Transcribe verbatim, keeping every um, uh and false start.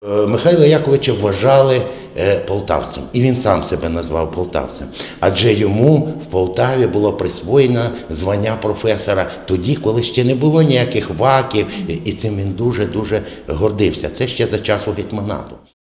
Михайла Яковича вважали полтавцем, і він сам себе назвав полтавцем. Адже йому в Полтаві було присвоєно звання професора тоді, коли ще не було ніяких ваків, і цим він дуже-дуже гордився. Це ще за часу гетьманату.